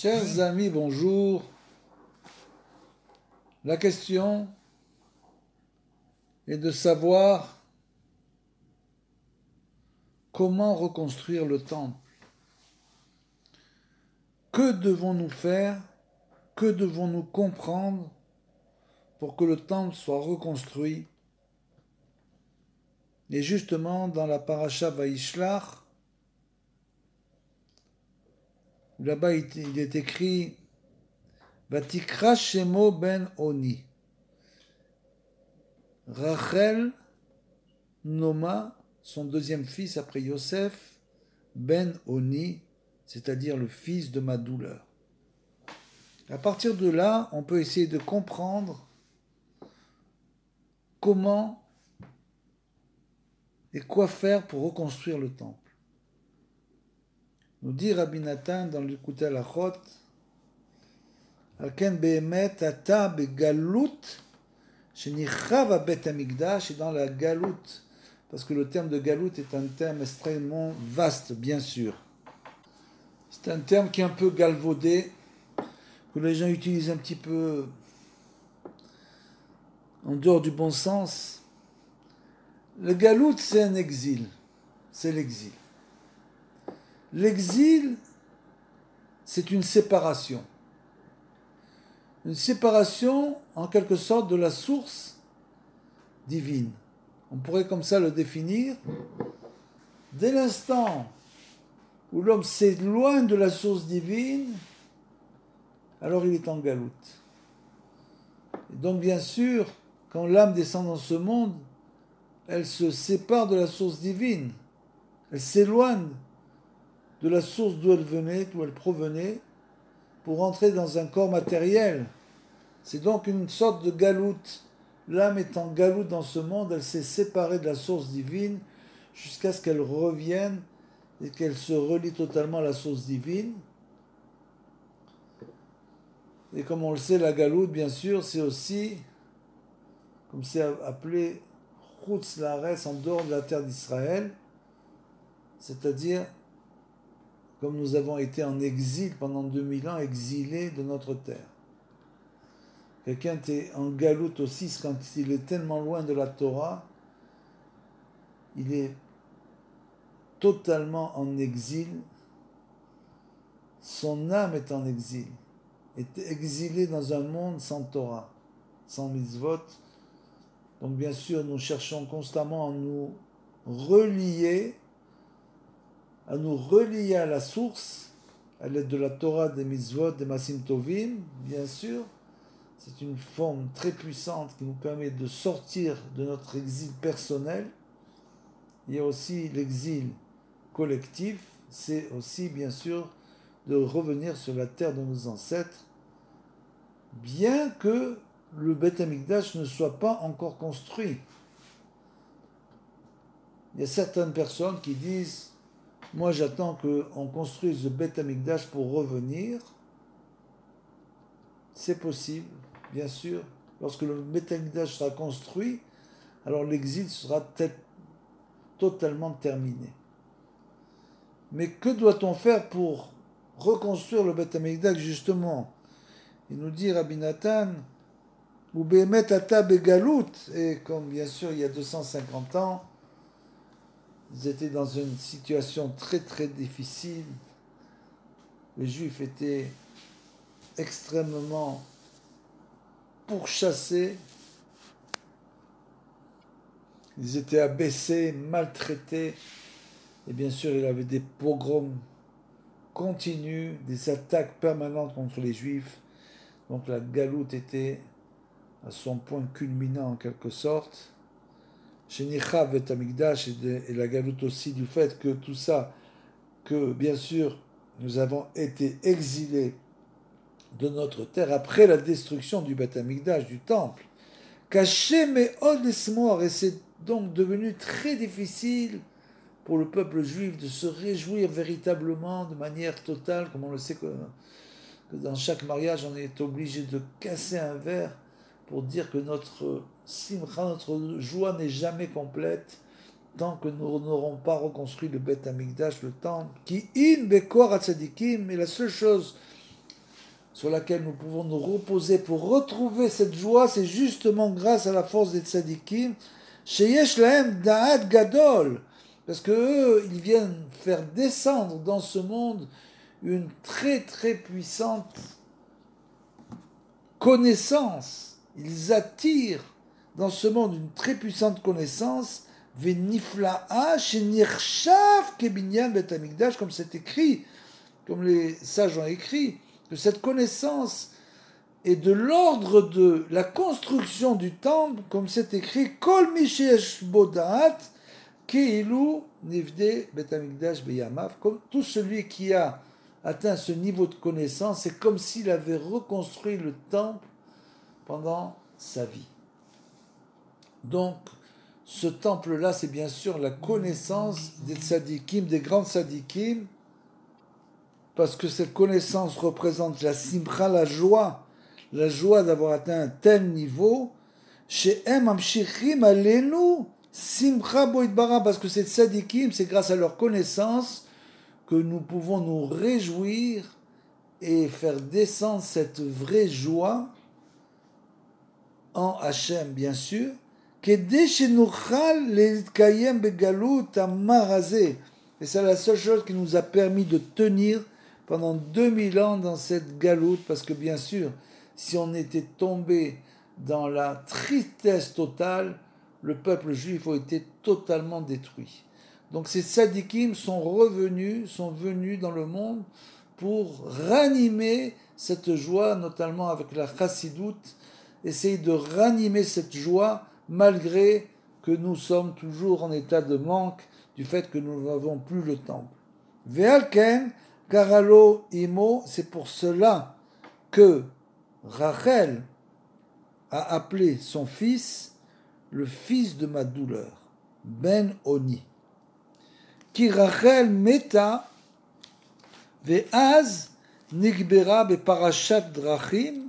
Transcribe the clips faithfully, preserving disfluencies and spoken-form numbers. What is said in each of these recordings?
Chers amis, bonjour. La question est de savoir comment reconstruire le temple. Que devons-nous faire? Que devons-nous comprendre pour que le temple soit reconstruit? Et justement, dans la paracha Vaishlach, là-bas il est écrit Vatikra Shemo ben Oni. Rachel nomma son deuxième fils après Yosef ben Oni, c'est-à-dire le fils de ma douleur. À partir de là, on peut essayer de comprendre comment et quoi faire pour reconstruire le temple. Nous dit Rabbi Nathan dans l'Écoute Halachot, Alken behemet ata begalut shenichav bet hamikdash, et dans la galout, parce que le terme de galout est un terme extrêmement vaste, bien sûr. C'est un terme qui est un peu galvaudé, que les gens utilisent un petit peu en dehors du bon sens. Le galout, c'est un exil, c'est l'exil. L'exil, c'est une séparation. Une séparation, en quelque sorte, de la source divine. On pourrait comme ça le définir. Dès l'instant où l'homme s'éloigne de la source divine, alors il est en galoute. Et donc, bien sûr, quand l'âme descend dans ce monde, elle se sépare de la source divine. Elle s'éloigne de la source d'où elle venait, d'où elle provenait, pour entrer dans un corps matériel. C'est donc une sorte de galoute. L'âme est en galoute dans ce monde, elle s'est séparée de la source divine jusqu'à ce qu'elle revienne et qu'elle se relie totalement à la source divine. Et comme on le sait, la galoute, bien sûr, c'est aussi, comme c'est appelé, Chutz Laaretz, en dehors de la terre d'Israël, c'est-à-dire comme nous avons été en exil pendant deux mille ans, exilés de notre terre. Quelqu'un est en galoute aussi quand il est tellement loin de la Torah, il est totalement en exil, son âme est en exil, est exilé dans un monde sans Torah, sans mitzvot. Donc bien sûr, nous cherchons constamment à nous relier, à nous relier à la source, à l'aide de la Torah, des mitzvot, des masim tovim, bien sûr. C'est une forme très puissante qui nous permet de sortir de notre exil personnel. Il y a aussi l'exil collectif, c'est aussi bien sûr de revenir sur la terre de nos ancêtres, bien que le Beth Amikdash ne soit pas encore construit. Il y a certaines personnes qui disent « Moi j'attends qu'on construise le Beth Amikdash pour revenir ». C'est possible, bien sûr. Lorsque le Beth Amikdash sera construit, alors l'exil sera totalement terminé. Mais que doit-on faire pour reconstruire le Beth Amikdash justement? Il nous dit Rabbi Nathan, ou Behemet ata begalout, et comme bien sûr il y a deux cent cinquante ans, ils étaient dans une situation très très difficile. Les Juifs étaient extrêmement pourchassés, ils étaient abaissés, maltraités, et bien sûr il y avait des pogroms continus, des attaques permanentes contre les Juifs. Donc la galoute était à son point culminant en quelque sorte. Shenichav bet hamikdash, et la galoute aussi du fait que tout ça, que bien sûr nous avons été exilés de notre terre après la destruction du Beth Amikdash, du temple. Caché mais od esmoir, et c'est donc devenu très difficile pour le peuple juif de se réjouir véritablement de manière totale, comme on le sait que, que dans chaque mariage on est obligé de casser un verre pour dire que notre simcha, notre joie n'est jamais complète tant que nous n'aurons pas reconstruit le Beth Amikdash, le temple, qui in bekor hatzadikim, et la seule chose sur laquelle nous pouvons nous reposer pour retrouver cette joie, c'est justement grâce à la force des tzadikim, sheyesh lahem da'at gadol, parce que eux, ils viennent faire descendre dans ce monde une très très puissante connaissance. Ils attirent dans ce monde une très puissante connaissance, Venifla'a shenirchav kebinyan bet hamikdash, comme c'est écrit, comme les sages ont écrit, que cette connaissance est de l'ordre de la construction du temple, comme c'est écrit, Kol mi sheyesh bo da'at keilu nivde bet hamikdash beyamav, comme tout celui qui a atteint ce niveau de connaissance, c'est comme s'il avait reconstruit le temple pendant sa vie. Donc, ce temple-là, c'est bien sûr la connaissance des tzadikim, des grands tzadikim, parce que cette connaissance représente la simcha, la joie, la joie d'avoir atteint un tel niveau, she'em amshichim alenu simcha bo yitbarach, parce que ces tzadikim, c'est grâce à leur connaissance que nous pouvons nous réjouir et faire descendre cette vraie joie en Hachem, bien sûr, et c'est la seule chose qui nous a permis de tenir pendant deux mille ans dans cette galoute, parce que bien sûr, si on était tombé dans la tristesse totale, le peuple juif aurait été totalement détruit. Donc ces tzadikim sont revenus, sont venus dans le monde pour ranimer cette joie, notamment avec la chassidoute, essayer de ranimer cette joie malgré que nous sommes toujours en état de manque du fait que nous n'avons plus le temple. Ve'alken karalo imo, c'est pour cela que Rachel a appelé son fils le fils de ma douleur, Ben Oni. Ki Rachel meta ve'az nigbera beparashat drachim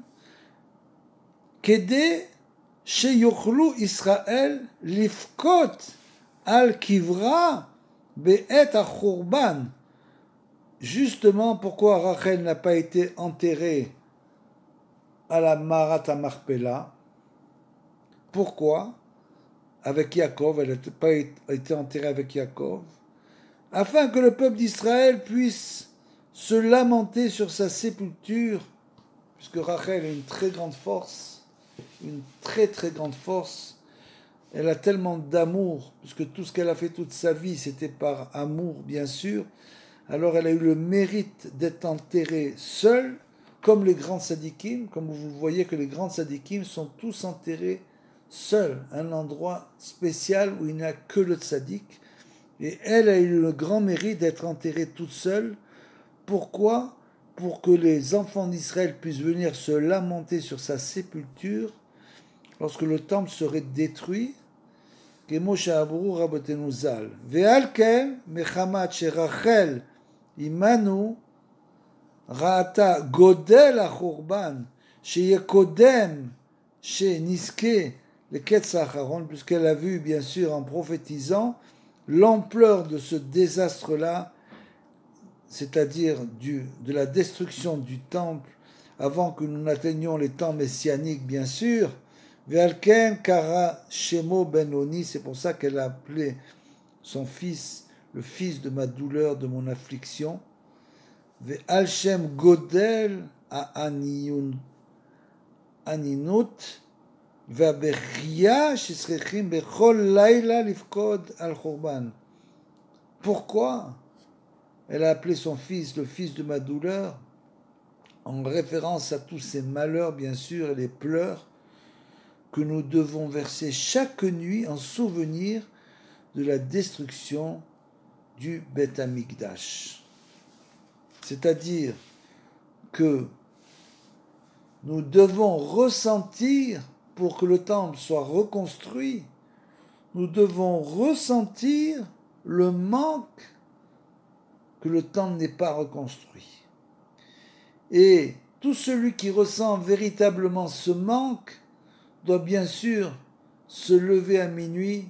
kede שיוכלו ישראל לבכות על קברה בעת החורבן. Justement, pourquoi Rachel n'a pas été enterrée à la Marat HaMachpelah? Pourquoi? Avec Yaakov, elle n'a pas été enterrée avec Yaakov, afin que le peuple d'Israël puisse se lamenter sur sa sépulture, puisque Rachel a une très grande force, une très très grande force. Elle a tellement d'amour, puisque tout ce qu'elle a fait toute sa vie, c'était par amour, bien sûr. Alors elle a eu le mérite d'être enterrée seule, comme les grands tzadikim, comme vous voyez que les grands tzadikim sont tous enterrés seuls, un endroit spécial où il n'y a que le tzadik. Et elle a eu le grand mérite d'être enterrée toute seule. Pourquoi? Pour que les enfants d'Israël puissent venir se lamenter sur sa sépulture lorsque le temple serait détruit. כמו שאמרו רבותינו ז"ל. ועל כן, מחמת שרחל עמנו ראתה גודל החורבן שיהיה קודם שנזכה לקץ האחרון, puisqu'elle a vu bien sûr en prophétisant l'ampleur de ce désastre-là, c'est-à-dire du, de la destruction du temple avant que nous n'atteignions les temps messianiques, bien sûr. Ve'alken kara shemo ben Oni, c'est pour ça qu'elle a appelé son fils le fils de ma douleur, de mon affliction. Ve'al shem godel a aninut ve'abechia shisrechim bechol laila lifkod al chorban. Pourquoi elle a appelé son fils le fils de ma douleur, en référence à tous ces malheurs, bien sûr, et les pleurs que nous devons verser chaque nuit en souvenir de la destruction du Beth Amikdash. C'est-à-dire que nous devons ressentir, pour que le temple soit reconstruit, nous devons ressentir le manque que le temple n'est pas reconstruit. Et tout celui qui ressent véritablement ce manque doit bien sûr se lever à minuit.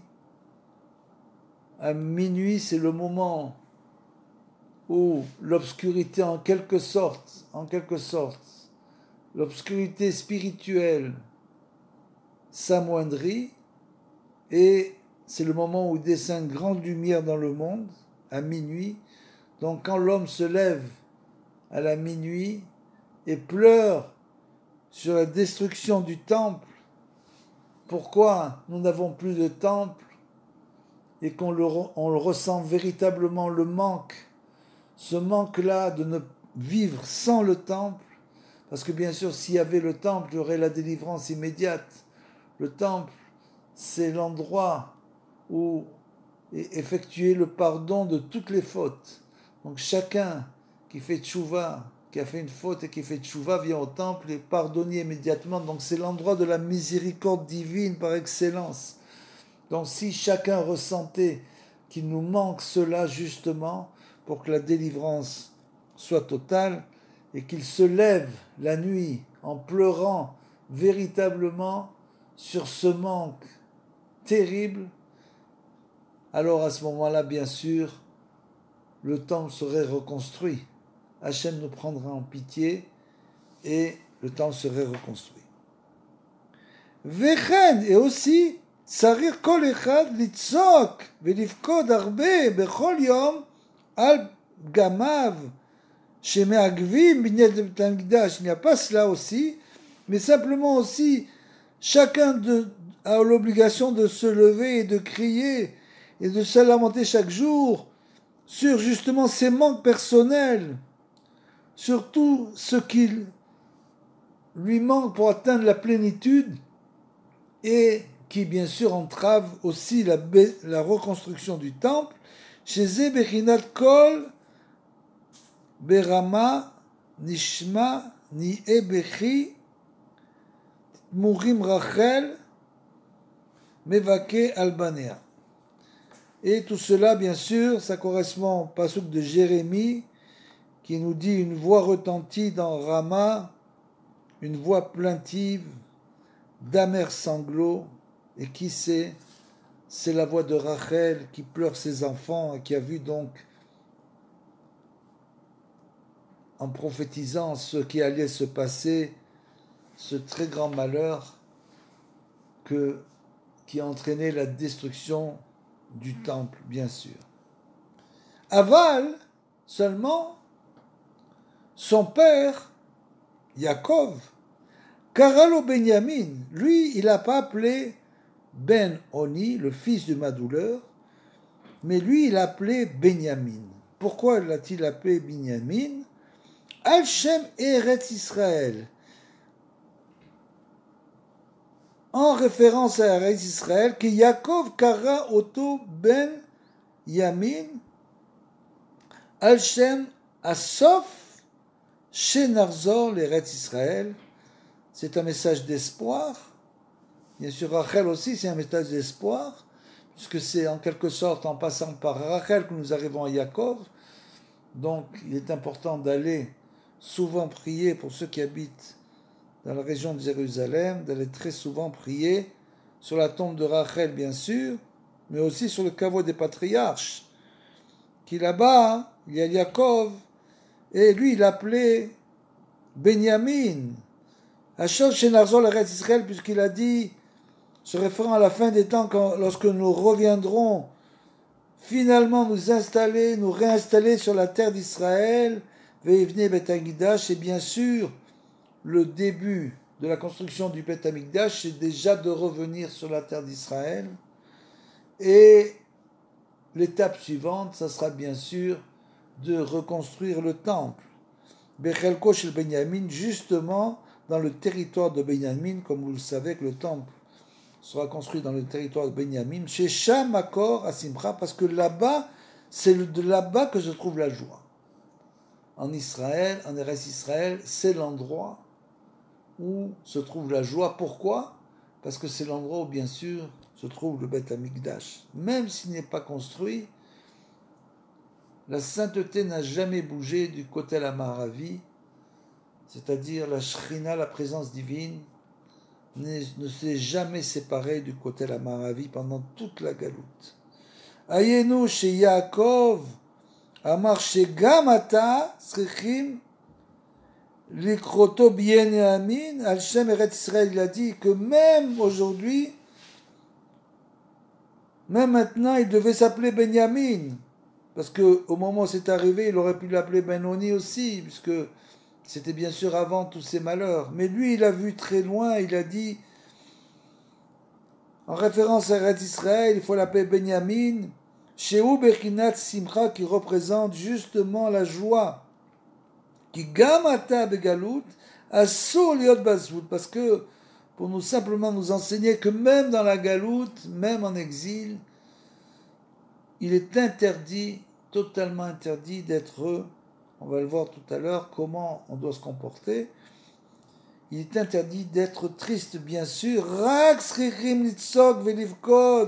À minuit, c'est le moment où l'obscurité, en quelque sorte, en quelque sorte, l'obscurité spirituelle s'amoindrit et c'est le moment où descend une grande lumière dans le monde, à minuit. Donc quand l'homme se lève à la minuit et pleure sur la destruction du temple, pourquoi nous n'avons plus de temple et qu'on le, on le ressent véritablement le manque, ce manque-là de ne vivre sans le temple, parce que bien sûr s'il y avait le temple, il y aurait la délivrance immédiate. Le temple, c'est l'endroit où est effectué le pardon de toutes les fautes. Donc chacun qui fait tchouva, qui a fait une faute et qui fait tchouva, vient au temple et est pardonné immédiatement. Donc c'est l'endroit de la miséricorde divine par excellence. Donc si chacun ressentait qu'il nous manque cela justement pour que la délivrance soit totale et qu'il se lève la nuit en pleurant véritablement sur ce manque terrible, alors à ce moment-là, bien sûr, le temple serait reconstruit. Hachem nous prendra en pitié et le temple serait reconstruit. Vechen, et aussi, Sarir kol echad litzok velivkod arbe bechol yom al gamav shemeagvim binyat bet hamikdash. Il n'y a pas cela aussi, mais simplement aussi, chacun de, a l'obligation de se lever et de crier et de se lamenter chaque jour sur justement ses manques personnels, sur tout ce qu'il lui manque pour atteindre la plénitude et qui bien sûr entrave aussi la, la reconstruction du temple. Chez Zebechinat Kol Berama Nishma Ni Ebechi Mourim Rachel Mevake Albanea. Et tout cela, bien sûr, ça correspond au pasuk de Jérémie qui nous dit une voix retentit dans Rama, une voix plaintive, d'amers sanglots. Et qui c'est? C'est la voix de Rachel qui pleure ses enfants et qui a vu donc, en prophétisant ce qui allait se passer, ce très grand malheur que, qui a entraîné la destruction du temple, bien sûr. Aval, seulement, son père, Yaakov, Karalo Benyamin, lui, il n'a pas appelé Ben Oni, le fils de ma douleur, mais lui, il a appelé Benyamin. Pourquoi l'a-t-il appelé Benyamin? Al-Shem Eretz Israël, en référence à Eretz Israël, que Yaakov Kara Oto Ben Yamin, Al-Shem Asof Shenarzor l'Eretz Israël. C'est un message d'espoir. Bien sûr, Rachel aussi, c'est un message d'espoir, puisque c'est en quelque sorte en passant par Rachel que nous arrivons à Yaakov. Donc, il est important d'aller souvent prier pour ceux qui habitent dans la région de Jérusalem, d'aller très souvent prier sur la tombe de Rachel, bien sûr, mais aussi sur le caveau des patriarches, qui là-bas, il y a Yaakov, et lui, il appelait Benyamin, Hachol Shenarzor l'Eretz Israël, puisqu'il a dit, se référant à la fin des temps, quand, lorsque nous reviendrons finalement nous installer, nous réinstaller sur la terre d'Israël, Ve'ivne Bet Hamikdash, et bien sûr, le début de la construction du Bet Hamikdash, c'est déjà de revenir sur la terre d'Israël. Et l'étape suivante, ça sera bien sûr de reconstruire le temple. Bechelko Shel Benyamin, justement dans le territoire de Benyamin, comme vous le savez que le temple sera construit dans le territoire de Benyamin, chez Shamakor à Simcha, parce que là-bas, c'est de là-bas que se trouve la joie. En Israël, en Eretz Israël, c'est l'endroit où se trouve la joie. Pourquoi? Parce que c'est l'endroit où, bien sûr, se trouve le Beth Amikdash. Même s'il n'est pas construit, la sainteté n'a jamais bougé du côté la Maravi, c'est-à-dire la Shrina, la présence divine, ne s'est jamais séparée du côté la Maravi pendant toute la galoute. Ayenu chez Yaakov, Amar chez Gamata, Srichim, Likroto Binyamin, Al-Shem Eretz Israël, il a dit que même aujourd'hui, même maintenant, il devait s'appeler Benyamin. Parce qu'au moment où c'est arrivé, il aurait pu l'appeler Benoni aussi, puisque c'était bien sûr avant tous ces malheurs. Mais lui, il a vu très loin, il a dit, en référence à Eretz Israël, il faut l'appeler Benyamin, Shehu Bechinat Simcha, qui représente justement la joie. Qui gamata begalout, asur liot basvout, parce que pour nous simplement nous enseigner que même dans la galoute, même en exil, il est interdit, totalement interdit d'être, on va le voir tout à l'heure, comment on doit se comporter. Il est interdit d'être triste, bien sûr. Rak srichim litzok velivkod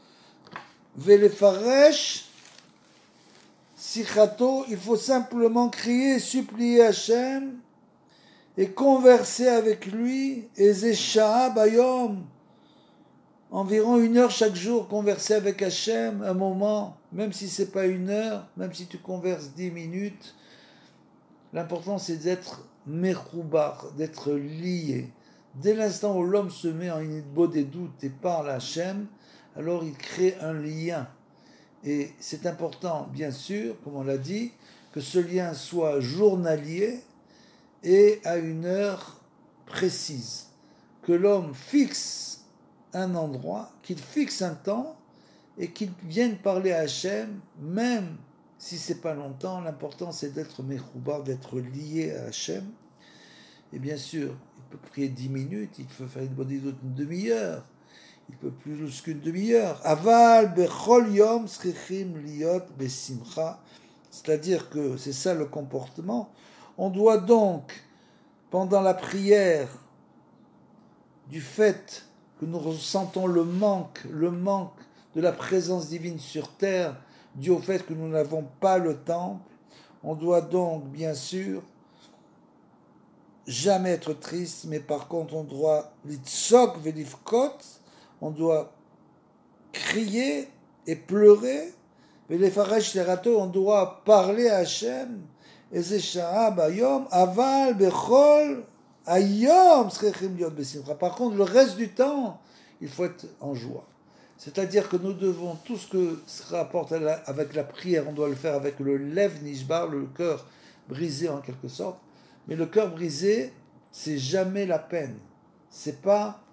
velefaresh sichato. Il faut simplement crier, supplier Hachem et converser avec lui. Et zesha'a bayom. Environ une heure chaque jour, converser avec Hachem, un moment, même si c'est pas une heure, même si tu converses dix minutes, l'important c'est d'être mechoubar, d'être lié. Dès l'instant où l'homme se met en inidbo des doutes et parle à Hachem, alors il crée un lien. Et c'est important, bien sûr, comme on l'a dit, que ce lien soit journalier et à une heure précise. Que l'homme fixe un endroit, qu'il fixe un temps et qu'il vienne parler à Hachem, même si c'est pas longtemps. L'important c'est d'être mechoubar, d'être lié à Hachem. Et bien sûr, il peut prier dix minutes, il peut faire une bonne idée une demi-heure, il peut plus qu'une demi-heure. Aval bechol yom srichim liot besimcha, c'est-à-dire que c'est ça le comportement. On doit donc, pendant la prière, du fait que nous ressentons le manque, le manque de la présence divine sur terre, dû au fait que nous n'avons pas le temple, on doit donc, bien sûr, jamais être triste, mais par contre, on doit litzok velivkot, on doit crier et pleurer, velefaresh lerato, on doit parler à Hachem, et zesha'a bayom, aval bechol ayom srechim liot besimcha. Par contre, le reste du temps, il faut être en joie. C'est-à-dire que nous devons, tout ce que se rapporte avec la prière, on doit le faire avec le lev nishbar, le cœur brisé en quelque sorte. Mais le cœur brisé, c'est jamais la peine. C'est pas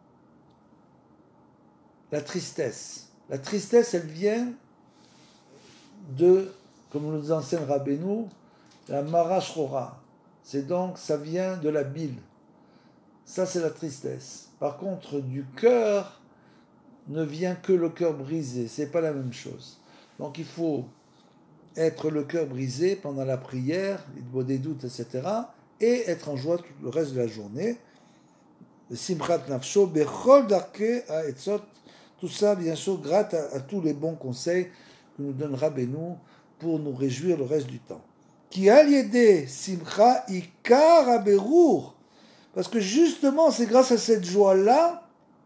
la tristesse. La tristesse, elle vient de, comme nous enseigne Rabbeinu, la mara shrora. C'est donc, ça vient de la bile. Ça, c'est la tristesse. Par contre, du cœur ne vient que le cœur brisé. C'est pas la même chose. Donc, il faut être le cœur brisé pendant la prière, il doit des doutes, et cetera, et être en joie tout le reste de la journée. Simchat nafsho bechol darke ha'etzot. Tout ça, bien sûr, grâce à, à tous les bons conseils que nous donne Rabbeinu pour nous réjouir le reste du temps. Ki al yede simcha ikar haberur. Parce que justement, c'est grâce à cette joie-là,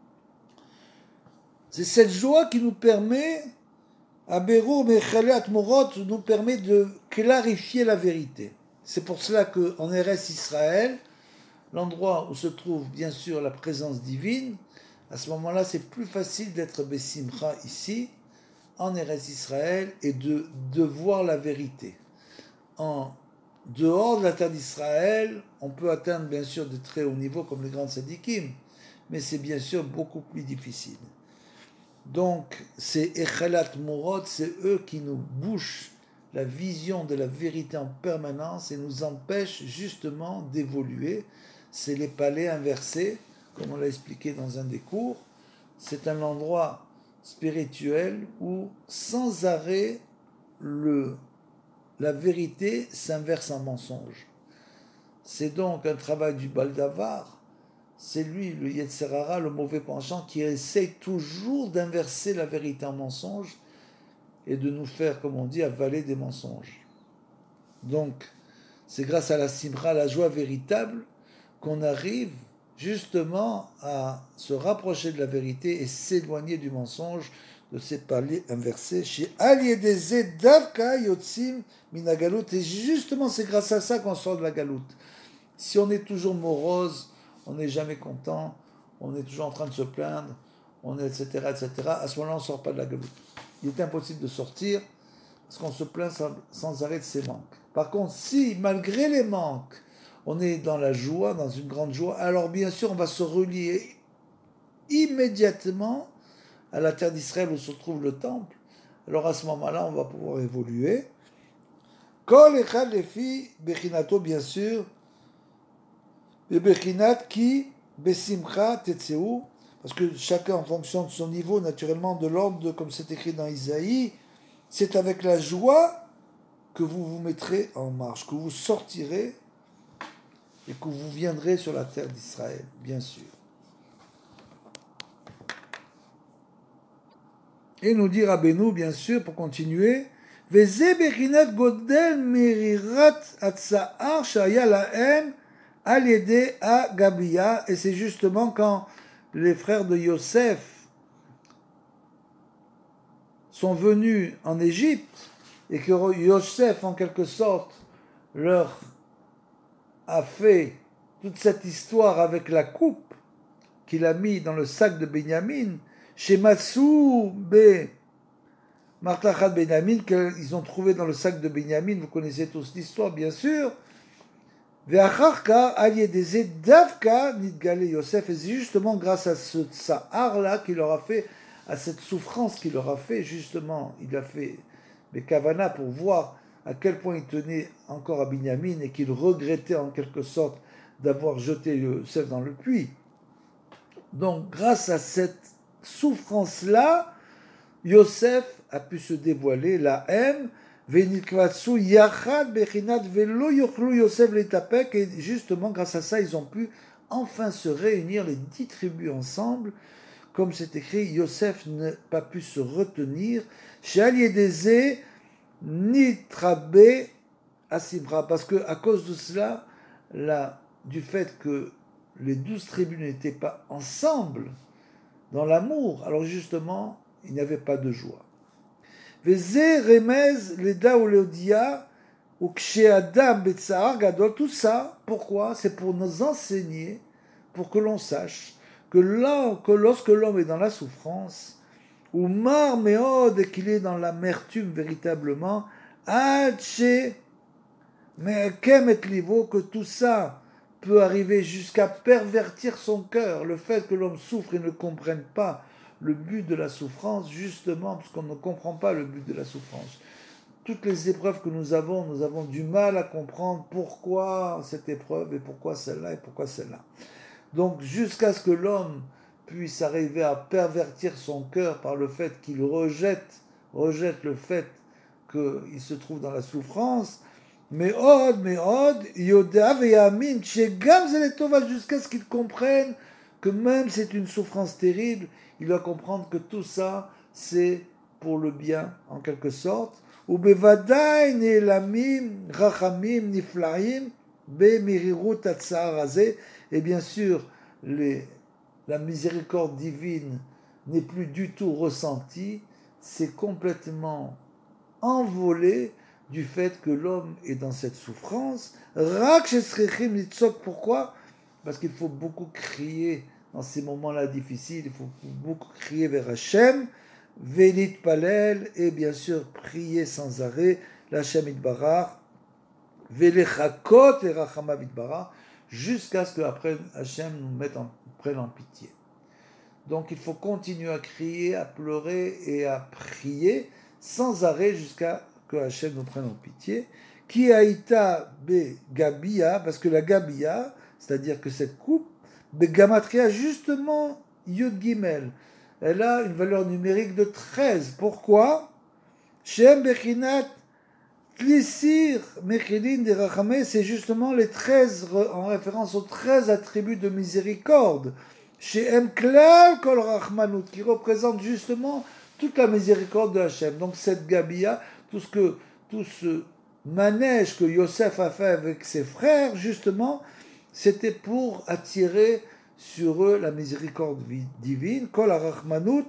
c'est cette joie qui nous permet, haberur mechale atmorot, nous permet de clarifier la vérité. C'est pour cela qu'en Eretz Israël, l'endroit où se trouve bien sûr la présence divine, à ce moment-là, c'est plus facile d'être besimcha ici, en Eretz Israël, et de, de voir la vérité. En dehors de la terre d'Israël, on peut atteindre bien sûr de très hauts niveaux comme les grands tzadikim, mais c'est bien sûr beaucoup plus difficile. Donc, ces Echalat Morot, c'est eux qui nous bouchent la vision de la vérité en permanence et nous empêchent justement d'évoluer. C'est les palais inversés, comme on l'a expliqué dans un des cours. C'est un endroit spirituel où, sans arrêt, le la vérité s'inverse en mensonge. C'est donc un travail du Baldavar, c'est lui, le Yetzer Hara, le mauvais penchant, qui essaye toujours d'inverser la vérité en mensonge et de nous faire, comme on dit, avaler des mensonges. Donc, c'est grâce à la simra, la joie véritable, qu'on arrive justement à se rapprocher de la vérité et s'éloigner du mensonge, de ces paliers inversés. Chez Aliedeze Davka Yotzim Minagalut. Et justement, c'est grâce à ça qu'on sort de la galoute. Si on est toujours morose, on n'est jamais content, on est toujours en train de se plaindre, on est et cetera et cetera. À ce moment-là, on ne sort pas de la galoute. Il est impossible de sortir parce qu'on se plaint sans, sans arrêt de ses manques. Par contre, si malgré les manques, on est dans la joie, dans une grande joie, alors bien sûr, on va se relier immédiatement à la terre d'Israël où se trouve le temple. Alors à ce moment-là, on va pouvoir évoluer. Kol echad lefi bechinato, bien sûr, et bechinat qui besimcha tetzeu, parce que chacun en fonction de son niveau, naturellement, de l'ordre, comme c'est écrit dans Isaïe, c'est avec la joie que vous vous mettrez en marche, que vous sortirez et que vous viendrez sur la terre d'Israël, bien sûr. Et nous dit Rabbeinu, bien sûr, pour continuer, Veze bechinat godel merirat atza'ar shaya lahem al yede a Gabiya, et c'est justement quand les frères de Yosef sont venus en Égypte et que Yosef, en quelque sorte, leur a fait toute cette histoire avec la coupe qu'il a mis dans le sac de Benjamin, chez Matsou B. Martachat Benjamin, qu'ils ont trouvé dans le sac de Benjamin, vous connaissez tous l'histoire, bien sûr. Ve'acharka aliedeze davka nidgale Yosef, et c'est justement grâce à ce sahar-là qu'il leur a fait, à cette souffrance qu'il leur a fait, justement, il a fait des kavana pour voir à quel point il tenait encore à Binyamin et qu'il regrettait en quelque sorte d'avoir jeté Yosef dans le puits. Donc, grâce à cette souffrance-là, Yosef a pu se dévoiler, la haine, venikvatsu yachad bechinat velo yochlu Yosef letapek, et justement, grâce à ça, ils ont pu enfin se réunir, les dix tribus ensemble, comme c'est écrit, Yosef n'a pas pu se retenir, She'al yedeze nitrabe asimra, parce que à cause de cela, là, du fait que les douze tribus n'étaient pas ensemble dans l'amour, alors justement, il n'y avait pas de joie. Veze remez leda ou leodia ou ksheadam betsar gadol, tout ça, pourquoi? C'est pour nous enseigner, pour que l'on sache que, là, que lorsque l'homme est dans la souffrance, ou mar meod, et qu'il est dans l'amertume véritablement, adche me'akem et livo, que tout ça peut arriver jusqu'à pervertir son cœur, le fait que l'homme souffre et ne comprenne pas le but de la souffrance, justement, parce qu'on ne comprend pas le but de la souffrance. Toutes les épreuves que nous avons, nous avons du mal à comprendre pourquoi cette épreuve et pourquoi celle-là et pourquoi celle-là. Donc, jusqu'à ce que l'homme puisse arriver à pervertir son cœur par le fait qu'il rejette, rejette le fait qu'il se trouve dans la souffrance, mais od, mais od, yoda veyamin, shegam zeletova, jusqu'à ce qu'il comprenne que même c'est une souffrance terrible, il doit comprendre que tout ça, c'est pour le bien, en quelque sorte. Ou bevadaï ne'elamim rachamim niflaim be'mirirut atzar hazeh, et bien sûr, les, la miséricorde divine n'est plus du tout ressentie, c'est complètement envolé du fait que l'homme est dans cette souffrance. Rak shesrechim nitzok, pourquoi? Parce qu'il faut beaucoup crier dans ces moments-là difficiles, il faut beaucoup crier vers Hachem, Vélit Palel, et bien sûr prier sans arrêt, l'Hachem Itbarach, Vélechakot et Rachamav Itbarach, jusqu'à ce qu'après Hachem nous mette en, prenne en pitié. Donc il faut continuer à crier, à pleurer et à prier sans arrêt jusqu'à que Hachem nous prenne en pitié. Ki haïta be Gabiya, parce que la Gabiya, c'est-à-dire que cette coupe, Begamatria, justement, Yud Gimel, elle a une valeur numérique de treize. Pourquoi? Shem Bechinat Tlisir Mechilin de Rachamé, c'est justement les treize, en référence aux treize attributs de miséricorde. Shem Klal Kol Rachmanut, qui représente justement toute la miséricorde de Hachem. Donc cette Gabiya, tout ce que, tout ce manège que Yosef a fait avec ses frères, justement, c'était pour attirer sur eux la miséricorde divine, Kol HaRachmanut,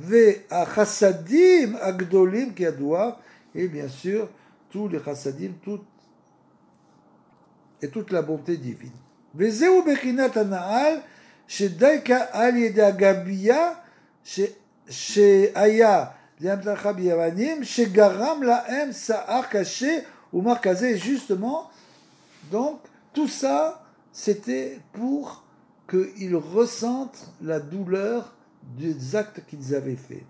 Ve'achassadim Agdolim Kiadoua, et bien sûr, tous les chassadim, toutes et toute la bonté divine. Vezeu bechinat hana'al shedaika al yedei agabiya she'aya li'amtacha biyavanim shegaram lahem sa'ar caché ou markazé. Justement, donc tout ça, c'était pour qu'ils ressentent la douleur des actes qu'ils avaient faits.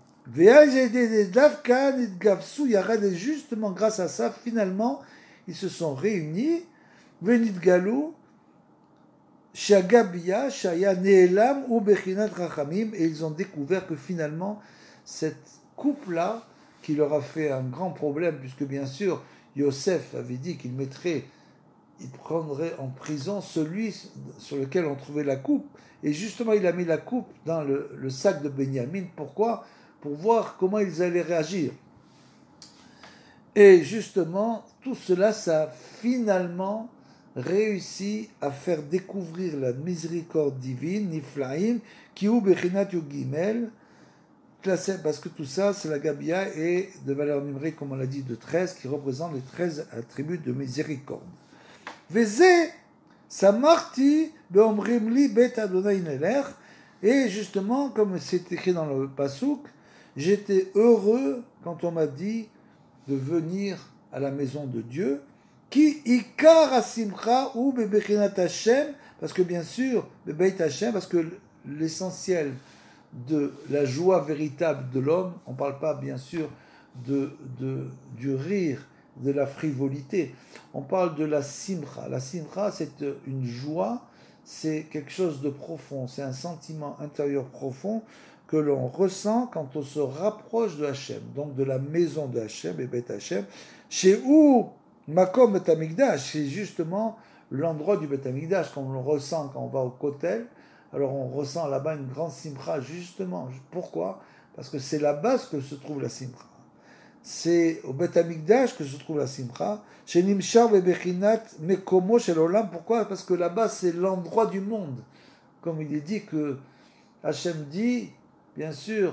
Et justement, grâce à ça, finalement, ils se sont réunis. Venidgalou, Shagabia, Shaya Neelam ou Bechinat Rachamim, et ils ont découvert que finalement, cette coupe-là, qui leur a fait un grand problème, puisque bien sûr, Yosef avait dit qu'il mettrait, il prendrait en prison celui sur lequel on trouvait la coupe, et justement, il a mis la coupe dans le, le sac de Benyamin. Pourquoi ? Pour voir comment ils allaient réagir. Et justement, tout cela, ça a finalement réussi à faire découvrir la miséricorde divine, Niflaim, Kiou Bechinat Yugimel, parce que tout ça, c'est la Gabia et de valeur numérique, comme on l'a dit, de treize, qui représente les treize attributs de miséricorde. Vezé, Samarti, Beomrimli, Bet Adonai Neler, et justement, comme c'est écrit dans le Passouk, j'étais heureux quand on m'a dit de venir à la maison de Dieu, qui ikar asimcha ou bebechinat Hashem, parce que bien sûr, bebeit Hashem, parce que l'essentiel de la joie véritable de l'homme, on ne parle pas bien sûr de, de, du rire, de la frivolité, on parle de la simcha. La simcha, c'est une joie, c'est quelque chose de profond, c'est un sentiment intérieur profond que l'on ressent quand on se rapproche de Hachem, donc de la maison de Hachem et Beth Hachem, chez où Makom Bet Hamikdash, c'est justement l'endroit du Bet Hamikdash, comme on le ressent quand on va au Kotel, alors on ressent là-bas une grande simcha, justement. Pourquoi ? Parce que c'est là-bas que se trouve la simcha. C'est au Bet Hamikdash que se trouve la simcha, chez Nimshar Bebechinat Mekomo Shel Olam. Pourquoi ? Parce que là-bas c'est l'endroit du monde. Comme il est dit que Hachem dit, bien sûr,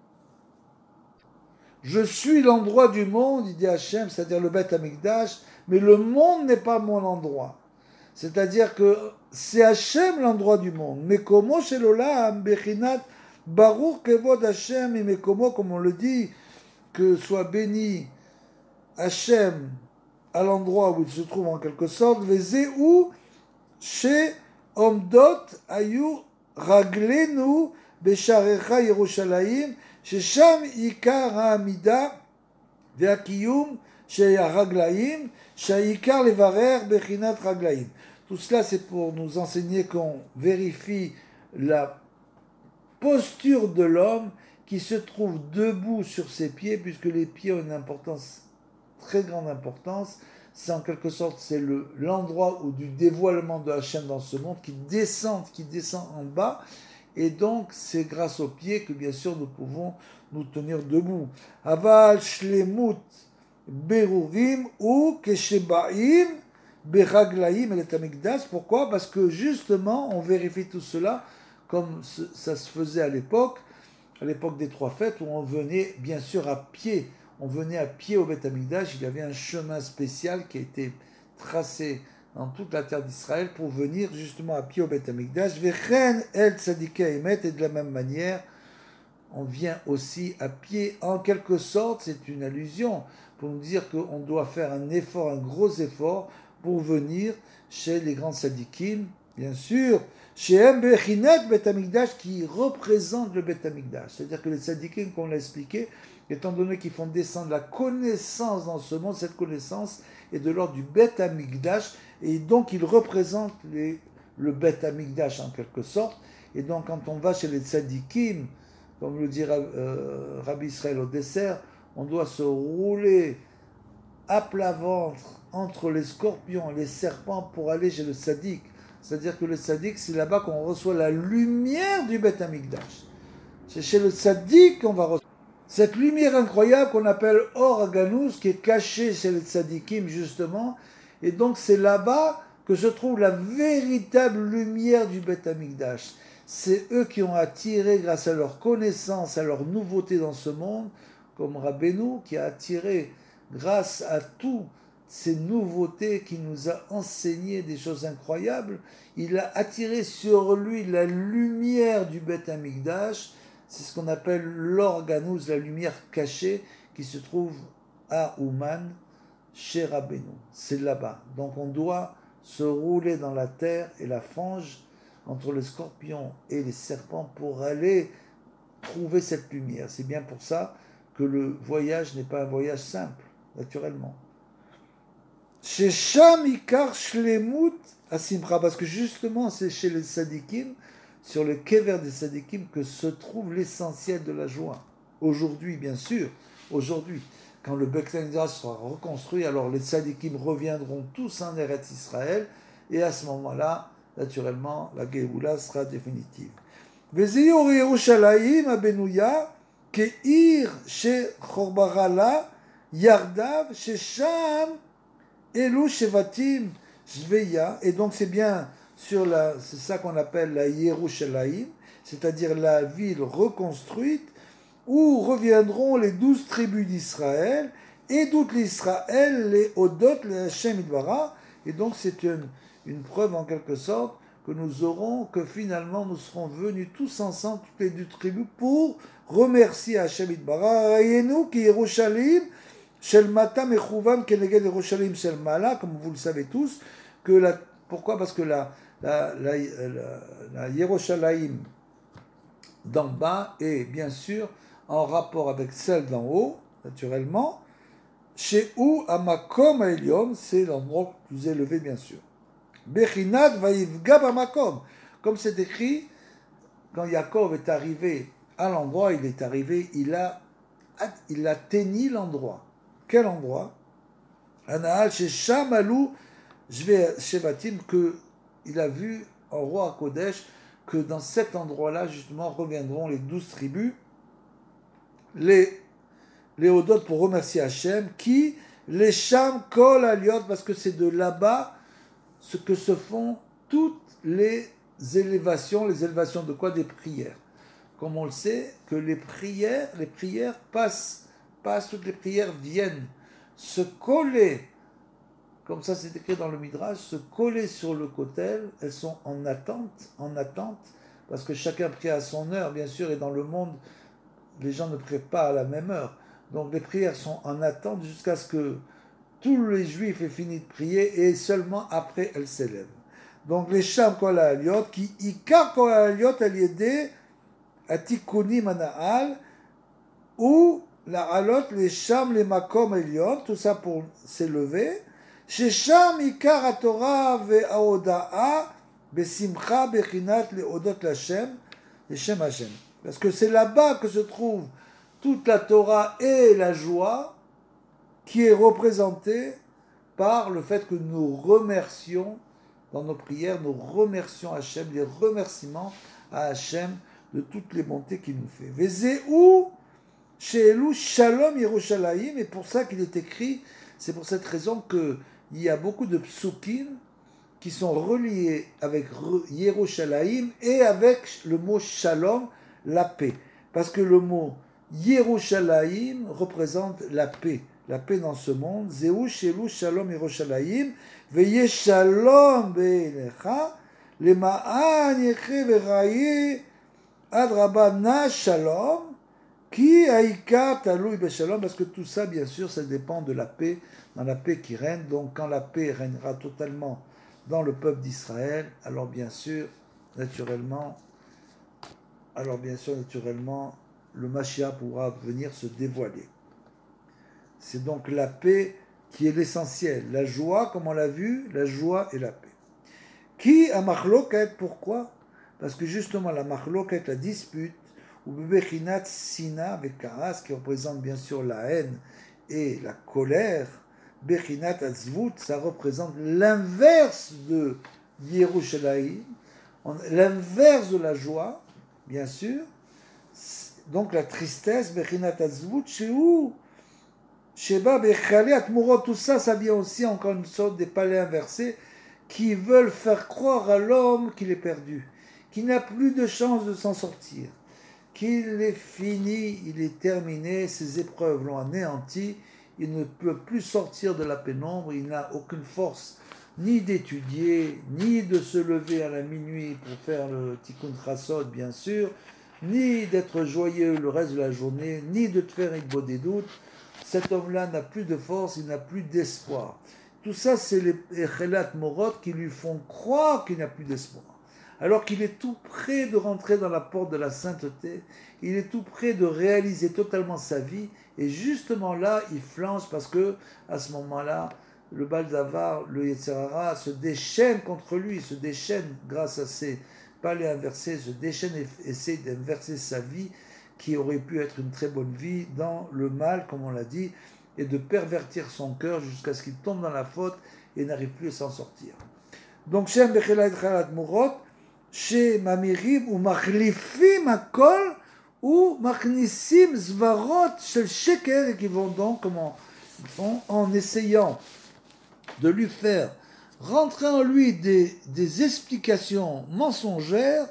je suis l'endroit du monde, il dit Hachem, c'est-à-dire le Bet Hamikdash, mais le monde n'est pas mon endroit. C'est-à-dire que c'est Hachem l'endroit du monde. Mekomo shel olam bechinat baruch kevod Hachem et Mekomo, comme on le dit, que soit béni Hachem à l'endroit où il se trouve en quelque sorte, vezeu chez omdot ayu raglenu besharecha Yerushalayim, shesham ikar ha'amida ve'akiyum sheyaraglaim, sheyikar levarer bechinat raglaim. Tout cela, c'est pour nous enseigner qu'on vérifie la posture de l'homme qui se trouve debout sur ses pieds, puisque les pieds ont une importance, très grande importance. C'est en quelque sorte, c'est le, l'endroit où du dévoilement de Hachem dans ce monde qui descend, qui descend en bas. Et donc, c'est grâce aux pieds que, bien sûr, nous pouvons nous tenir debout. Aval shlemut berurim ou keshebaim beraglaim el tamikdash. Pourquoi ? Parce que justement, on vérifie tout cela comme ça se faisait à l'époque, à l'époque des trois fêtes, où on venait bien sûr à pied. On venait à pied au Beth Hamikdash. Il y avait un chemin spécial qui a été tracé dans toute la terre d'Israël pour venir justement à pied au Beth Hamikdash. Vechen el tzadikei emet, et de la même manière, on vient aussi à pied. En quelque sorte, c'est une allusion pour nous dire qu'on doit faire un effort, un gros effort pour venir chez les grands tzadikim, bien sûr, chez M. Bechinat Beth Hamikdash, qui représente le Beth Hamikdash. C'est-à-dire que les tzadikim, comme on l'a expliqué, étant donné qu'ils font descendre la connaissance dans ce monde, cette connaissance est de l'ordre du Beth Hamikdash, et donc ils représentent les, le Beth Hamikdash en quelque sorte. Et donc quand on va chez les tzadikim, comme le dit euh, Rabbi Israël au dessert, on doit se rouler à plat ventre entre les scorpions et les serpents pour aller chez le tzaddik. C'est-à-dire que le tzaddik, c'est là-bas qu'on reçoit la lumière du Beth Hamikdash. C'est chez le tzaddik qu'on va recevoir cette lumière incroyable qu'on appelle Or Aganus, qui est cachée chez les tzaddikim justement. Et donc c'est là-bas que se trouve la véritable lumière du Beth Hamikdash. C'est eux qui ont attiré, grâce à leur connaissance, à leur nouveauté dans ce monde, comme Rabbeinu, qui a attiré, grâce à tout ces nouveautés, qui nous a enseigné des choses incroyables. Il a attiré sur lui la lumière du Beth Amikdash. C'est ce qu'on appelle l'organous, la lumière cachée, qui se trouve à Ouman, chez Rabbeinu. C'est là-bas. Donc on doit se rouler dans la terre et la fange entre les scorpions et les serpents pour aller trouver cette lumière. C'est bien pour ça que le voyage n'est pas un voyage simple, naturellement. Chez Sham Ikar Shlemut Asimcha, parce que justement c'est chez les Sadikim, sur le kever des Sadikim, que se trouve l'essentiel de la joie. Aujourd'hui, bien sûr, aujourd'hui, quand le Beit Hamikdash sera reconstruit, alors les Sadikim reviendront tous en Eretz Israël, et à ce moment-là, naturellement, la Géoula sera définitive. Veziyor Yerushalayim Abenouya, Keir She Chorbarala, Yardav, She Sham, Elu Shevatim, Shveya, et donc c'est bien sur la, c'est ça qu'on appelle la Yerushalayim, c'est-à-dire la ville reconstruite, où reviendront les douze tribus d'Israël, et toute l'Israël, les Odot, les Hashem Idbara, et donc c'est une, une preuve en quelque sorte que nous aurons, que finalement nous serons venus tous ensemble, toutes les deux tribus, pour remercier Hashem Idbara, Rayenu ki Yerushalayim, Shel Mata Mechouvan Keneged Yerushalayim Shel Mala, comme vous le savez tous, que la, pourquoi? Parce que la, la, la, la, la Yerushalayim d'en bas est bien sûr en rapport avec celle d'en haut, naturellement. Chez où Amakom Elion, c'est l'endroit le plus élevé, bien sûr. Bechinat Vaivga Bamakom, comme c'est écrit, quand Yaakov est arrivé à l'endroit, il est arrivé, il a, il a teigni l'endroit. Quel endroit? Anaal chez Shamalou, je vais chez Batim, que il a vu en roi à Kodesh que dans cet endroit-là, justement, reviendront les douze tribus, les les Odot pour remercier Hachem, qui les Sham Kol Aliot, parce que c'est de là-bas ce que se font toutes les élévations, les élévations de quoi? Des prières. Comme on le sait, que les prières, les prières passent, passent, toutes les prières viennent se coller, comme ça c'est écrit dans le Midrash, se coller sur le kotel, elles sont en attente, en attente, parce que chacun prie à son heure, bien sûr, et dans le monde, les gens ne prient pas à la même heure. Donc les prières sont en attente jusqu'à ce que tous les juifs aient fini de prier et seulement après elles s'élèvent. Donc les Sham Kol Aliot, qui Ikar Kol Aliot Aliédé Atikunim Anaal, ou la Alot, les Sham, les Makom Eliot, tout ça pour s'élever. Chez Sham Ikar HaTorah Ve'aoda'a Besimcha Bechinat Leodot Lashem, les Shem Hashem. Parce que c'est là-bas que se trouve toute la Torah et la joie qui est représentée par le fait que nous remercions dans nos prières, nous remercions Hachem, les remerciements à Hachem de toutes les bontés qu'il nous fait. Vezéou she'elu shalom Yerushalayim, et pour ça qu'il est écrit, c'est pour cette raison qu'il y a beaucoup de psukim qui sont reliés avec Yerushalayim et avec le mot shalom, la paix. Parce que le mot Yerushalayim représente la paix, la paix dans ce monde. Zéou shelu shalom Yerushalayim, veye shalom be'enecha, lema'an yeche veraye adrabana shalom, qui aïka taloui beshalom, parce que tout ça, bien sûr, ça dépend de la paix, dans la paix qui règne. Donc, quand la paix régnera totalement dans le peuple d'Israël, alors bien sûr, naturellement, alors bien sûr, naturellement, le Mashiach pourra venir se dévoiler. C'est donc la paix qui est l'essentiel. La joie, comme on l'a vu, la joie et la paix. Qui a machloket? Pourquoi? Parce que justement, la machloket, la dispute, ou bebechinat sina avec karas, qui représente bien sûr la haine et la colère, bechinat azvut, ça représente l'inverse de Yerushalayim, l'inverse de la joie, bien sûr. Donc la tristesse, bechinat azvut, chez où Sheba bechali atmurot, tout ça, ça vient aussi encore une sorte des palais inversés qui veulent faire croire à l'homme qu'il est perdu, qu'il n'a plus de chance de s'en sortir, qu'il est fini, il est terminé, ses épreuves l'ont anéanti, il ne peut plus sortir de la pénombre, il n'a aucune force ni d'étudier, ni de se lever à la minuit pour faire le tikkun chasod, bien sûr, ni d'être joyeux le reste de la journée, ni de te faire une des doutes. Cet homme-là n'a plus de force, il n'a plus d'espoir. Tout ça, c'est les Echelat Morot qui lui font croire qu'il n'a plus d'espoir. Alors qu'il est tout près de rentrer dans la porte de la sainteté, il est tout près de réaliser totalement sa vie, et justement là, il flanche parce que, à ce moment-là, le Baldavar, le Yetzer Hara, se déchaîne contre lui, se déchaîne grâce à ses palais inversés, se déchaîne et essaie d'inverser sa vie, qui aurait pu être une très bonne vie, dans le mal, comme on l'a dit, et de pervertir son cœur jusqu'à ce qu'il tombe dans la faute et n'arrive plus à s'en sortir. Donc, Shem Bechela et Chalat Murot, chez Mamirim ou Machlifim Akol ou Machnissim Zvarot Shel Sheker, et qui vont donc, comment ils font, en essayant de lui faire rentrer en lui des, des explications mensongères,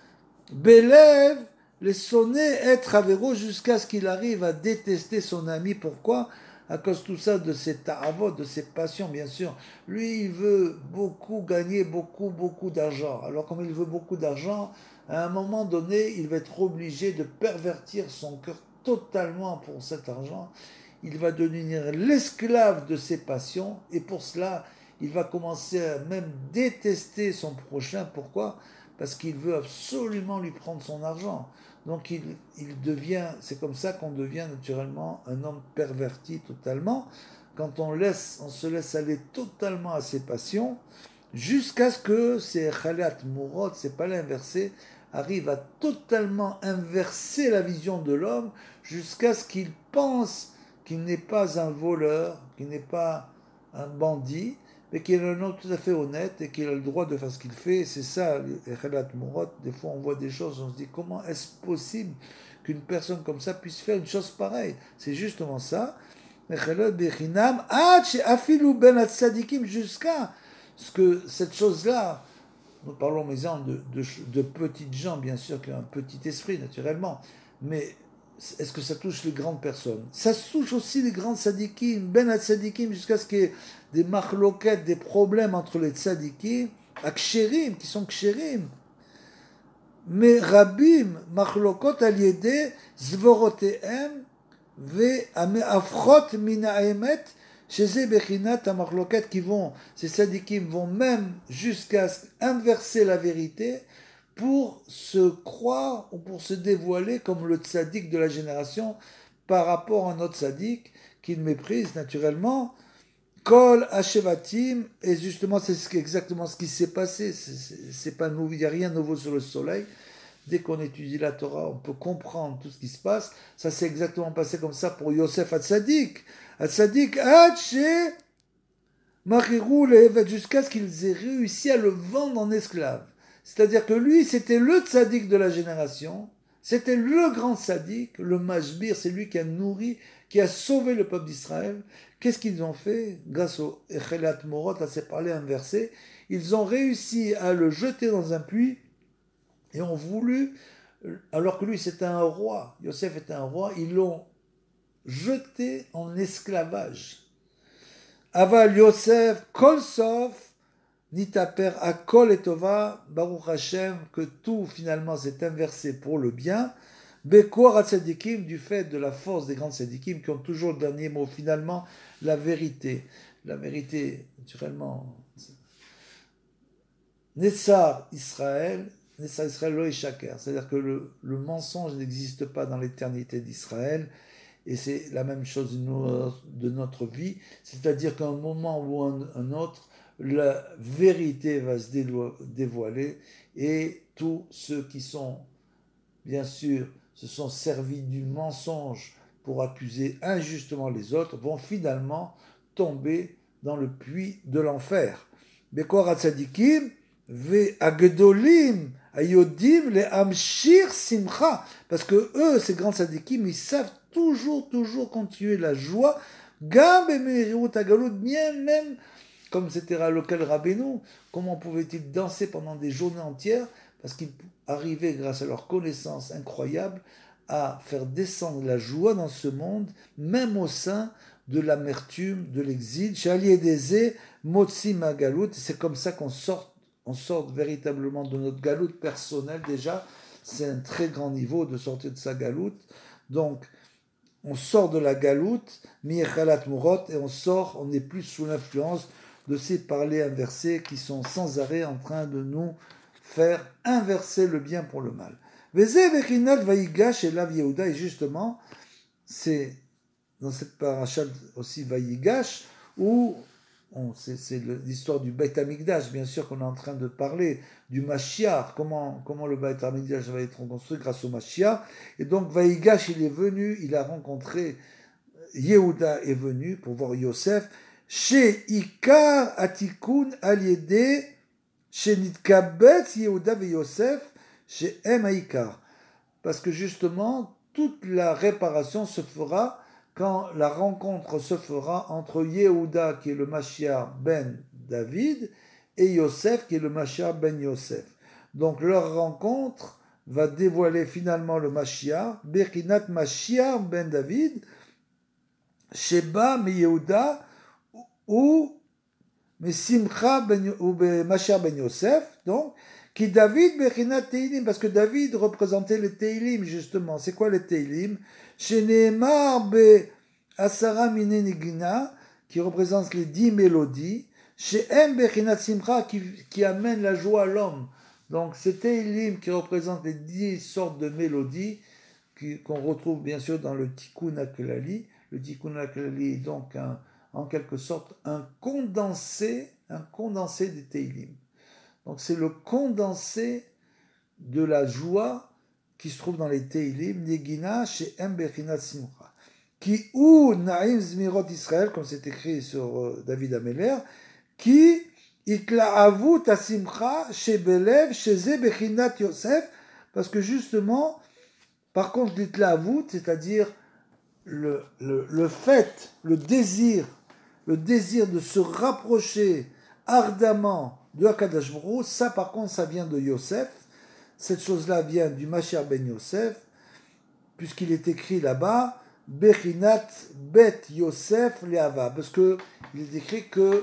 Belev, les sonner, être avéro, jusqu'à ce qu'il arrive à détester son ami. Pourquoi? À cause de tout ça, de ses ta'avot, de ses passions, bien sûr. Lui, il veut beaucoup gagner, beaucoup, beaucoup d'argent. Alors, comme il veut beaucoup d'argent, à un moment donné, il va être obligé de pervertir son cœur totalement pour cet argent. Il va devenir l'esclave de ses passions, et pour cela, il va commencer à même détester son prochain. Pourquoi? Parce qu'il veut absolument lui prendre son argent. Donc il, il devient, c'est comme ça qu'on devient naturellement un homme perverti totalement, quand on, laisse, on se laisse aller totalement à ses passions, jusqu'à ce que ces Chalat Murot, ces palais inversés, arrivent à totalement inverser la vision de l'homme, jusqu'à ce qu'il pense qu'il n'est pas un voleur, qu'il n'est pas un bandit, mais qu'il est un homme tout à fait honnête et qu'il a le droit de faire ce qu'il fait. C'est ça, les Chalat Murot. Des fois, on voit des choses, on se dit, comment est-ce possible qu'une personne comme ça puisse faire une chose pareille? C'est justement ça. Jusqu'à ce que cette chose-là, nous parlons, mais de, de, de petites gens, bien sûr, qui ont un petit esprit, naturellement, mais est-ce que ça touche les grandes personnes? Ça touche aussi les grands tzadikim, ben tzadikim, jusqu'à ce qu'il y ait des machloket, des problèmes entre les tzadikim, akshérim, qui sont kshérim. Mais rabim, machlokot al-yedé, zvorotehem, ve ameafrot mina emet, chez ces bechinat amachloket qui vont, ces tzadikim vont même jusqu'à inverser la vérité, pour se croire ou pour se dévoiler comme le tzaddik de la génération par rapport à un autre tzaddik qu'il méprise naturellement. Kol Hashevatim, et justement c'est exactement ce qui s'est passé, c'est pas nouveau, il n'y a rien de nouveau sur le soleil. Dès qu'on étudie la Torah, on peut comprendre tout ce qui se passe. Ça s'est exactement passé comme ça pour Yosef Hatzadik. Hatzadik, Haché, Machirou, jusqu'à ce qu'ils aient réussi à le vendre en esclave. C'est-à-dire que lui, c'était le tzaddik de la génération, c'était le grand tzaddik, le mashbir, c'est lui qui a nourri, qui a sauvé le peuple d'Israël. Qu'est-ce qu'ils ont fait? Grâce au Echelat Morot, à ces parlers inversés, ils ont réussi à le jeter dans un puits et ont voulu, alors que lui c'était un roi, Yosef était un roi, ils l'ont jeté en esclavage. Aval Yosef, Kol Sof, Nitaper Akol et Tova, Baruch Hashem, que tout finalement s'est inversé pour le bien. Bekor Hatzadikim, du fait de la force des grands tzadikim qui ont toujours le dernier mot, finalement, la vérité. La vérité, naturellement. Nessar Israël, Nessar Israël lo Shaker, c'est-à-dire que le, le mensonge n'existe pas dans l'éternité d'Israël. Et c'est la même chose de notre vie, c'est-à-dire qu'à un moment ou un, un autre, la vérité va se dévoiler et tous ceux qui sont, bien sûr, se sont servis du mensonge pour accuser injustement les autres vont finalement tomber dans le puits de l'enfer. Bekor hatzadikim ve agdolim ayodim le amshir simcha, parce que eux, ces grands tzadikim, ils savent toujours, toujours continuer la joie, gam bemerut agalout, bien même comme c'était le cas de Rabbeinu, comment pouvaient-ils danser pendant des journées entières? Parce qu'ils arrivaient, grâce à leur connaissance incroyable, à faire descendre la joie dans ce monde, même au sein de l'amertume, de l'exil. Shaliedeze, Motsi Magalout, c'est comme ça qu'on sort, on sort véritablement de notre galoute personnelle déjà. C'est un très grand niveau de sortir de sa galoute. Donc, on sort de la galoute, Mirchalat Murot, et on sort, on n'est plus sous l'influence de ces parlers inversés qui sont sans arrêt en train de nous faire inverser le bien pour le mal. Veze Bechinat Vayigash et Lav Yehuda, et justement, c'est dans cette paracha aussi Vayigash, où c'est l'histoire du Beit HaMikdash, bien sûr qu'on est en train de parler du Mashiach, comment, comment le Beit HaMikdash va être reconstruit grâce au Mashiach. Et donc Vayigash, il est venu, il a rencontré, Yehuda est venu pour voir Yosef, chez Ikar Atikun Aliede, chez Nitkabetz Yehuda ve Yosef, chez Em Aikar. Parce que justement, toute la réparation se fera quand la rencontre se fera entre Yehuda, qui est le Mashiach ben David, et Yosef, qui est le Mashiach ben Yosef. Donc leur rencontre va dévoiler finalement le Mashiach, Bechinat Mashiach ben David, Sheba me Yehuda, ou me Simcha ben, ou Mashiach ben Yosef, donc, qui David Bechinat Teilim, parce que David représentait les Teilim, justement. C'est quoi les Teilim? Chez Nehemar be Asara Mine Nigina, qui représente les dix mélodies. Chez M Bechinat Simcha, qui, qui amène la joie à l'homme. Donc c'est Teilim qui représente les dix sortes de mélodies qu'on retrouve bien sûr dans le Tikkun HaKlali. Le Tikkun HaKlali est donc un, en quelque sorte un condensé, un condensé des Teilim. Donc c'est le condensé de la joie qui se trouve dans les Teilim, Negina chez M Bechinat Simcha, qui ou Naïm Zmirot Israël, comme c'est écrit sur euh, David Ameller, qui Itla'avut Asimcha chez Belev, chez Ze Bechinat Yosef, parce que justement, par contre, l'Itla'avut, c'est-à-dire le, le, le fait, le désir, le désir de se rapprocher ardemment de Hakadosh Baruch Hu, ça par contre, ça vient de Yosef. Cette chose-là vient du Mashiach ben Yosef, puisqu'il est écrit là-bas, Bechinat bet Yosef le'ava, parce que il est écrit que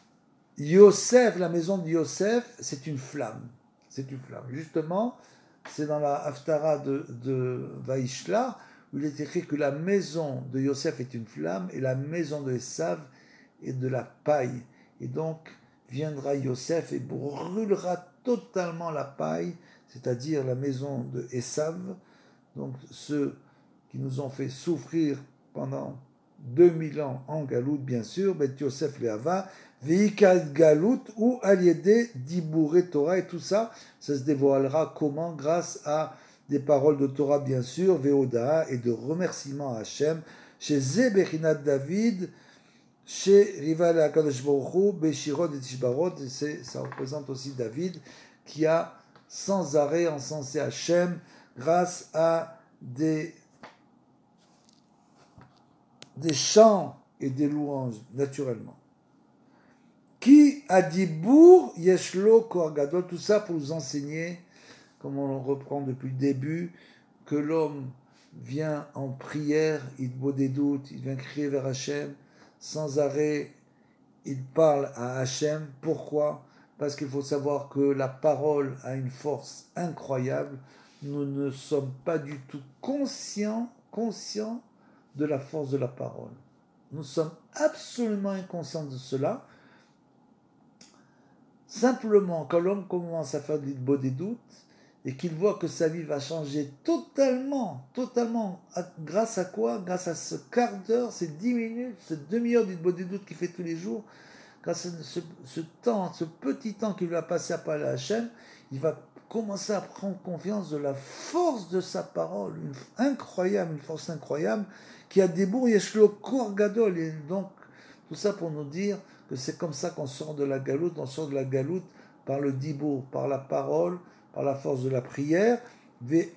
Yosef, la maison de Yosef, c'est une flamme. C'est une flamme. Justement, c'est dans la Haftara de, de Vaishla, où il est écrit que la maison de Yosef est une flamme, et la maison de Esav est de la paille. Et donc, viendra Yosef et brûlera totalement la paille, c'est-à-dire la maison de Esav, donc ceux qui nous ont fait souffrir pendant deux mille ans en Galout, bien sûr, Bet Yosef Leava, Veikad Galout ou Aliede Dibouré Torah, et tout ça, ça se dévoilera comment? Grâce à des paroles de Torah, bien sûr, Veoda, et de remerciements à Hachem, chez Zebechinat David, chez Rival Akadosh Baruch Hu, Beshirot et Tishbarot, ça représente aussi David, qui a sans arrêt encensé Hachem grâce à des, des chants et des louanges, naturellement. Qui a dit Bour, Yeshlo, Kohagadol, tout ça pour nous enseigner, comme on le reprend depuis le début, que l'homme vient en prière, il boit des doutes, il vient crier vers Hachem, sans arrêt, il parle à Hachem. Pourquoi? Parce qu'il faut savoir que la parole a une force incroyable. Nous ne sommes pas du tout conscients, conscients de la force de la parole. Nous sommes absolument inconscients de cela. Simplement, quand l'homme commence à faire de l'idbo des doutes et qu'il voit que sa vie va changer totalement, totalement, grâce à quoi? Grâce à ce quart d'heure, ces dix minutes, cette demi-heure d'idbo des doutes qu'il fait tous les jours, grâce à ce, ce temps, ce petit temps qu'il va passer à parler à Hachem, il va commencer à prendre confiance de la force de sa parole, une, incroyable, une force incroyable, qui a des bourgs, Yeshlo Kor Gadol, et donc tout ça pour nous dire que c'est comme ça qu'on sort de la galoute, on sort de la galoute par le dibour, par la parole, par la force de la prière, et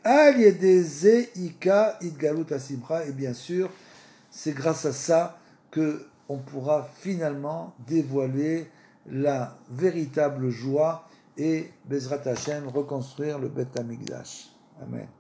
bien sûr, c'est grâce à ça que on pourra finalement dévoiler la véritable joie et Bezrat Hashem reconstruire le Beit HaMikdash. Amen.